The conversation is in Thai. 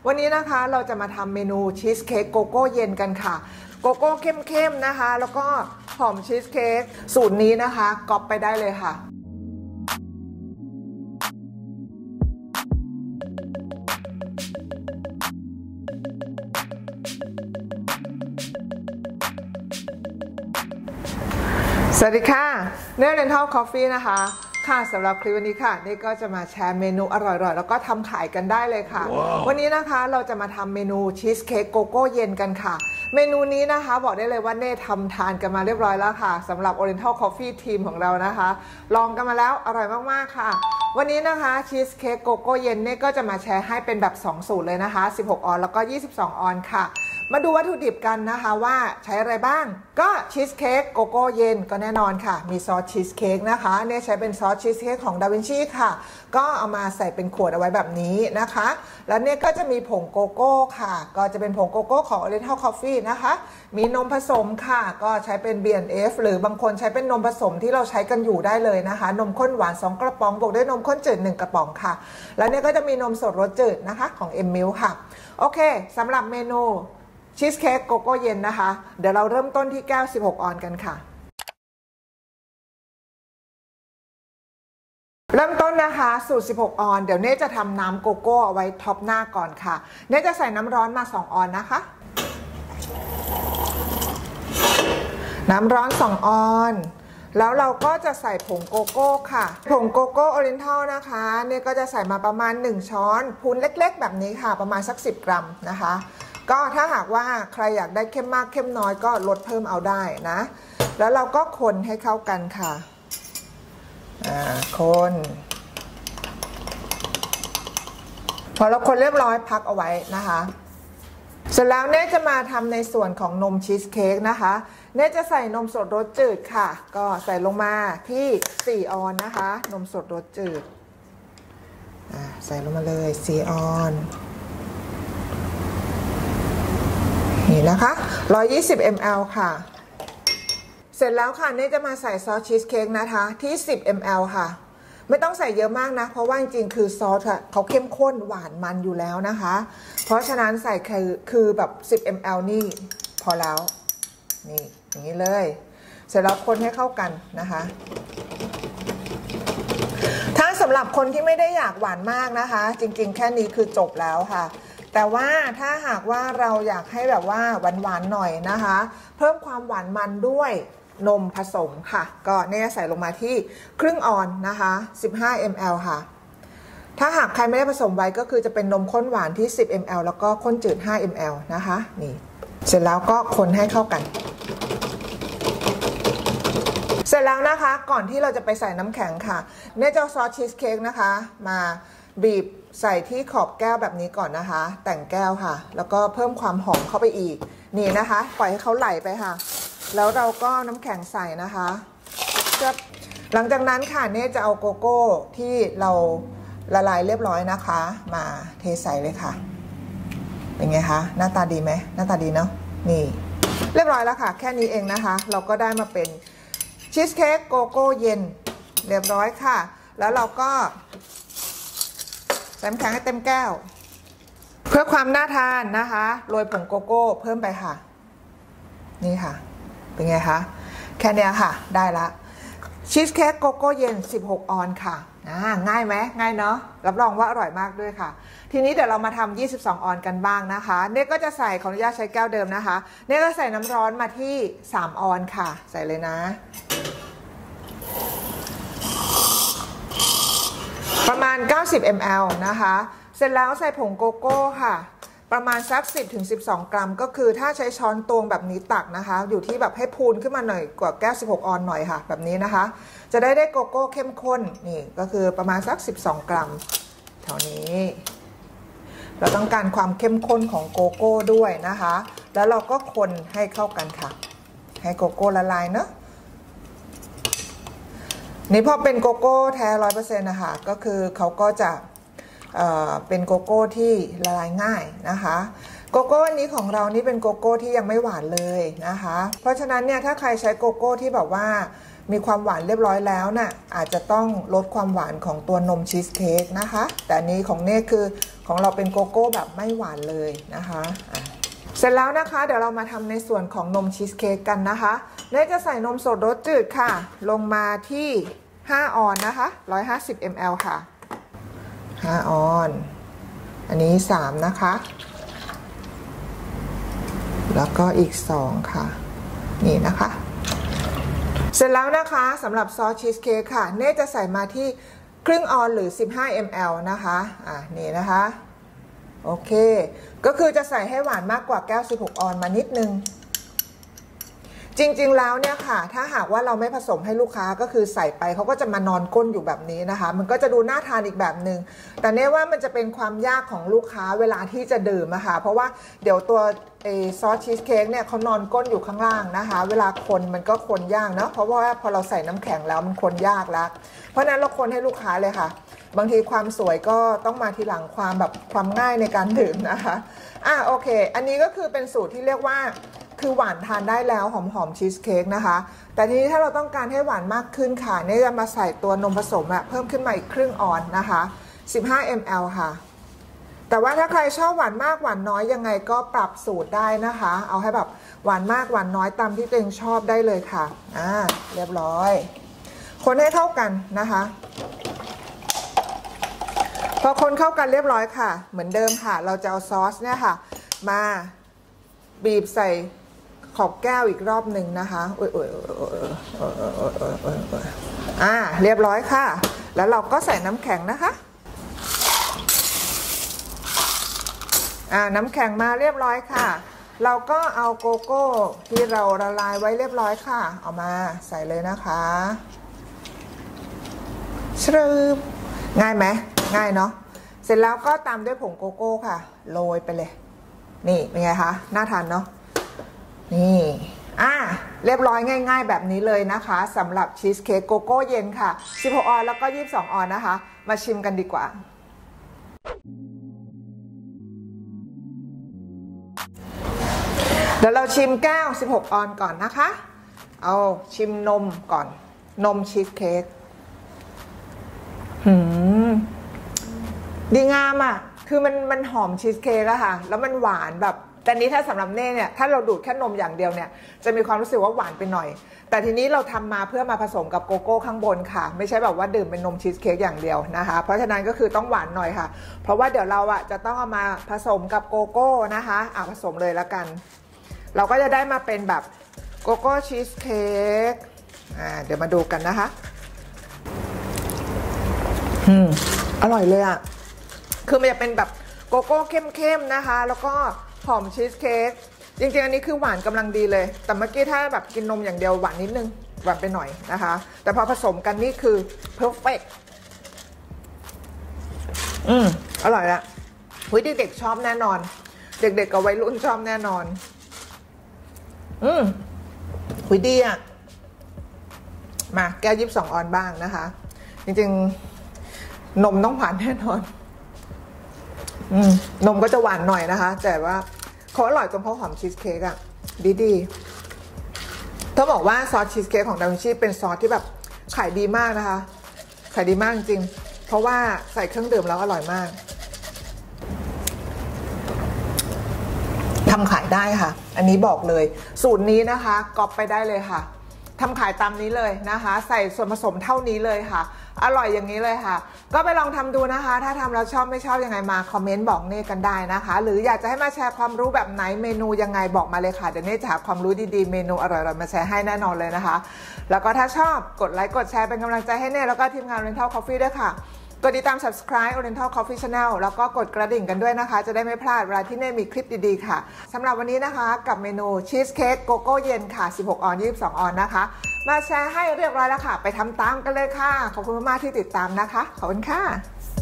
วันนี้นะคะเราจะมาทำเมนูชีสเค้กโกโก้เย็นกันค่ะโกโก้เข้มๆนะคะแล้วก็หอมชีสเค้กสูตรนี้นะคะก๊อปไปได้เลยค่ะสวัสดีค่ะเนเรนทัลคอฟฟี่นะคะค่ะสำหรับคลิปวันนี้ค่ะนี่ก็จะมาแชร์เมนูอร่อยๆแล้วก็ทำขายกันได้เลยค่ะ วันนี้นะคะเราจะมาทำเมนูชีสเค้กโกโก้เย็นกันค่ะเมนูนี้นะคะบอกได้เลยว่าเน่ทำทานกันมาเรียบร้อยแล้วค่ะสำหรับ Oriental Coffee ทีมของเรานะคะลองกันมาแล้วอร่อยมากๆค่ะวันนี้นะคะชีสเค้กโกโก้เย็นเน่ก็จะมาแชร์ให้เป็นแบบ2สูตรเลยนะคะ16ออนแล้วก็22ออนค่ะมาดูวัตถุดิบกันนะคะว่าใช้อะไรบ้างก็ชีสเค้กโกโก้เย็นก็แน่นอนค่ะมีซอสชีสเค้กนะคะเนี่ยใช้เป็นซอสชีสเค้กของดาวินชีค่ะก็เอามาใส่เป็นขวดเอาไว้แบบนี้นะคะแล้วเนี่ยก็จะมีผงโกโก้ค่ะก็จะเป็นผงโกโก้ของ Oriental Coffee นะคะมีนมผสมค่ะก็ใช้เป็น B&F หรือบางคนใช้เป็นนมผสมที่เราใช้กันอยู่ได้เลยนะคะนมข้นหวาน2กระป๋องบวกด้วยนมข้นจืด1กระป๋องค่ะแล้วเนี่ยก็จะมีนมสดรสจืดนะคะของ M-Milk ค่ะโอเคสำหรับเมนูชีสเค้กโกโก้เย็นนะคะเดี๋ยวเราเริ่มต้นที่แก้ว16ออนกันค่ะเริ่มต้นนะคะสูตร16ออนเดี๋ยวเน่จะทำน้ำโกโก้เอาไว้ท็อปหน้าก่อนค่ะเน่จะใส่น้ำร้อนมา2ออนนะคะน้ำร้อน2ออนแล้วเราก็จะใส่ผงโกโก้ค่ะผงโกโก้ออริเอนทัลนะคะเนี่ยก็จะใส่มาประมาณ1ช้อนพูนเล็กๆแบบนี้ค่ะประมาณสัก10กรัมนะคะก็ถ้าหากว่าใครอยากได้เข้มมากเข้มน้อยก็ลดเพิ่มเอาได้นะแล้วเราก็คนให้เข้ากันค่ะคนพอเราคนเรียบร้อยพักเอาไว้นะคะเสร็จแล้วเน่จะมาทำในส่วนของนมชีสเค้กนะคะเน่จะใส่นมสดรสจืดค่ะก็ใส่ลงมาที่4ออนนะคะนมสดรสจืดใส่ลงมาเลย4ออนนี่นะคะ120 ml ค่ะเสร็จแล้วค่ะเน่จะมาใส่ซอสชีสเค้กนะคะที่10 ml ค่ะไม่ต้องใส่เยอะมากนะเพราะว่าจริงๆคือซอสเขาเข้มข้นหวานมันอยู่แล้วนะคะเพราะฉะนั้นใส่คือแบบ10 ml นี่พอแล้วนี่อย่างนี้เลยเสร็จแล้วคนให้เข้ากันนะคะถ้าสำหรับคนที่ไม่ได้อยากหวานมากนะคะจริงๆแค่นี้คือจบแล้วค่ะแต่ว่าถ้าหากว่าเราอยากให้แบบว่าหวานๆหน่อยนะคะเพิ่มความหวานมันด้วยนมผสมค่ะก็เนี่ยใส่ลงมาที่ครึ่งออนนะคะ15 ml ค่ะถ้าหากใครไม่ได้ผสมไว้ก็คือจะเป็นนมข้นหวานที่10 ml แล้วก็ข้นจืด5 ml นะคะนี่เสร็จแล้วก็คนให้เข้ากันเสร็จแล้วนะคะก่อนที่เราจะไปใส่น้ำแข็งค่ะเนี่ยจะซอสชีสเค้กนะคะมาบีบใส่ที่ขอบแก้วแบบนี้ก่อนนะคะแต่งแก้วค่ะแล้วก็เพิ่มความหอมเข้าไปอีกนี่นะคะปล่อยให้เขาไหลไปค่ะแล้วเราก็น้ำแข็งใส่นะคะหลังจากนั้นค่ะเนี่ยจะเอาโกโก้ที่เราละลายเรียบร้อยนะคะมาเทใส่เลยค่ะเป็นไงคะหน้าตาดีไหมหน้าตาดีเนาะนี่เรียบร้อยแล้วค่ะแค่นี้เองนะคะเราก็ได้มาเป็นชีสเค้กโกโก้เย็นเรียบร้อยค่ะแล้วเราก็ใส่น้ำแข็งให้เต็มแก้วเพื่อความน่าทานนะคะโรยผงโกโก้เพิ่มไปค่ะนี่ค่ะเป็นไงคะแค่นี้ค่ะได้ละชีสเค้กโกโก้เย็น16ออนค่ะง่ายไหมง่ายเนาะรับรองว่าอร่อยมากด้วยค่ะทีนี้เดี๋ยวเรามาทำ22ออนกันบ้างนะคะเนี่ยก็จะใส่ขออนุญาตใช้แก้วเดิมนะคะเนี่ยก็ใส่น้ำร้อนมาที่3ออนค่ะใส่เลยนะประมาณ90 ml นะคะเสร็จแล้วใส่ผงโกโก้ค่ะประมาณสัก10-12 กรัมก็คือถ้าใช้ช้อนตวงแบบนี้ตักนะคะอยู่ที่แบบให้พูนขึ้นมาหน่อยกว่าแก้ว16ออนหน่อยค่ะแบบนี้นะคะจะได้โกโก้เข้มข้นนี่ก็คือประมาณสัก12 กรัมเท่านี้เราต้องการความเข้มข้นของโกโก้ด้วยนะคะแล้วเราก็คนให้เข้ากันค่ะให้โกโก้ละลายเนอะนี่พอเป็นโกโก้แท้ 100% นะคะก็คือเขาก็จะเป็นโกโก้ที่ละลายง่ายนะคะโกโก้อันนี้ของเรานี่เป็นโกโก้ที่ยังไม่หวานเลยนะคะเพราะฉะนั้นเนี่ยถ้าใครใช้โกโก้ที่แบบว่ามีความหวานเรียบร้อยแล้วน่ะอาจจะต้องลดความหวานของตัวนมชีสเค้กนะคะแต่อันนี้ของเน่คือของเราเป็นโกโก้แบบไม่หวานเลยนะคะเสร็จแล้วนะคะเดี๋ยวเรามาทำในส่วนของนมชีสเค้กกันนะคะเน่จะใส่นมสดรสจืดค่ะลงมาที่5 ออนนะคะ150 ml ค่ะ5 ออนอันนี้3นะคะแล้วก็อีก2ค่ะนี่นะคะเสร็จแล้วนะคะสำหรับซอสชีสเค้กค่ะเน่จะใส่มาที่ครึ่งออนหรือ15 ml นะคะนี่นะคะโอเคก็คือจะใส่ให้หวานมากกว่าแก้ว16 ออนมานิดนึงจริงๆแล้วเนี่ยค่ะถ้าหากว่าเราไม่ผสมให้ลูกค้าก็คือใส่ไปเขาก็จะมานอนก้นอยู่แบบนี้นะคะมันก็จะดูน่าทานอีกแบบหนึ่งแต่เนี่ยว่ามันจะเป็นความยากของลูกค้าเวลาที่จะดื่มอะค่ะเพราะว่าเดี๋ยวตัวซอสชีสเค้กเนี่ยเขานอนก้นอยู่ข้างล่างนะคะเวลาคนมันก็คนยากเนาะเพราะว่าพอเราใส่น้ำแข็งแล้วมันคนยากแล้วเพราะนั้นเราคนให้ลูกค้าเลยค่ะบางทีความสวยก็ต้องมาทีหลังความง่ายในการดื่มนะคะโอเคอันนี้ก็คือเป็นสูตรที่เรียกว่าคือหวานทานได้แล้วหอมชีสเค้กนะคะแต่ทีนี้ถ้าเราต้องการให้หวานมากขึ้นค่ะเนี่ยจะมาใส่ตัวนมผสมเพิ่มขึ้นมาอีกครึ่งออนนะคะ15 ml ค่ะแต่ว่าถ้าใครชอบหวานมากหวานน้อยยังไงก็ปรับสูตรได้นะคะเอาให้แบบหวานมากหวานน้อยตามที่ตัวเองชอบได้เลยค่ะเรียบร้อยคนให้เข้ากันนะคะพอคนเข้ากันเรียบร้อยค่ะเหมือนเดิมค่ะเราจะเอาซอสเนี่ยค่ะมาบีบใส่ขอบแก้วอีกรอบหนึ่งนะคะเรียบร้อยค่ะแล้วเราก็ใส่น้ำแข็งนะคะน้ำแข็งมาเรียบร้อยค่ะเราก็เอาโกโก้ที่เราละลายไว้เรียบร้อยค่ะเอามาใส่เลยนะคะชรึบง่ายไหมง่ายเนาะเสร็จแล้วก็ตามด้วยผงโกโก้ค่ะโรยไปเลยนี่เป็นไงคะน่าทานเนาะนี่เรียบร้อยง่ายๆแบบนี้เลยนะคะสำหรับชีสเค้กโกโก้เย็นค่ะ16 ออนแล้วก็22 ออนนะคะมาชิมกันดีกว่าเดี๋ยวเราชิมแก้ว16 ออนก่อนนะคะเอาชิมนมก่อนนมชีสเค้กดีงามคือมันหอมชีสเค้กอะค่ะแล้วมันหวานแบบแต่นี้ถ้าสำหรับเน่เนี่ยถ้าเราดูดแค่นมอย่างเดียวเนี่ยจะมีความรู้สึกว่าหวานไปหน่อยแต่ทีนี้เราทำมาเพื่อมาผสมกับโกโก้ข้างบนค่ะไม่ใช่แบบว่าดื่มเป็นนมชีสเค้กอย่างเดียวนะคะเพราะฉะนั้นก็คือต้องหวานหน่อยค่ะเพราะว่าเดี๋ยวเราจะต้องเอามาผสมกับโกโก้นะคะผสมเลยแล้วกันเราก็จะได้มาเป็นแบบโกโก้ชีสเค้กเดี๋ยวมาดูกันนะคะอร่อยเลยคือมันจะเป็นแบบโกโก้เข้มๆนะคะแล้วก็หอมชีสเค้กจริงๆอันนี้คือหวานกำลังดีเลยแต่เมื่อกี้ถ้าแบบกินนมอย่างเดียวหวานนิดนึงหวานไปหน่อยนะคะแต่พอผสมกันนี่คือเพอร์เฟกต์อร่อยละเด็กๆชอบแน่นอนเด็กๆกับวัยรุ่นชอบแน่นอนดีมาแก้ว22 ออนบ้างนะคะจริงๆนมต้องหวานแน่นอนนมก็จะหวานหน่อยนะคะแต่ว่าเขาอร่อยตรงเขาหอมชีสเค้กดีต้องบอกว่าซอสชีสเค้กของดาวินชีเป็นซอสที่แบบขายดีมากนะคะขายดีมากจริงเพราะว่าใส่เครื่องดื่มแล้วอร่อยมากทำขายได้ค่ะอันนี้บอกเลยสูตรนี้นะคะก๊อปไปได้เลยค่ะทำขายตามนี้เลยนะคะใส่ส่วนผสมเท่านี้เลยค่ะอร่อยอย่างนี้เลยค่ะก็ไปลองทำดูนะคะถ้าทำแล้วชอบไม่ชอบยังไงมาคอมเมนต์บอกเน่กันได้นะคะหรืออยากจะให้มาแชร์ความรู้แบบไหนเมนูยังไงบอกมาเลยค่ะเดี๋ยวเน่จะหาความรู้ดีๆเมนูอร่อยๆมาแชร์ให้แน่นอนเลยนะคะแล้วก็ถ้าชอบกดไลค์กดแชร์เป็นกำลังใจให้เน่แล้วก็ทีมงาน Oriental Coffee ด้วยค่ะกดติดตาม subscribe Oriental Coffee Channel แล้วก็กดกระดิ่งกันด้วยนะคะจะได้ไม่พลาดเวลาที่เน่มีคลิปดีๆค่ะสำหรับวันนี้นะคะกับเมนูชีสเค้กโกโก้เย็นค่ะ16 ออน22 ออนนะคะมาแชร์ให้เรียบร้อยแล้วค่ะไปทำตามกันเลยค่ะขอบคุณมากๆที่ติดตามนะคะขอบคุณค่ะ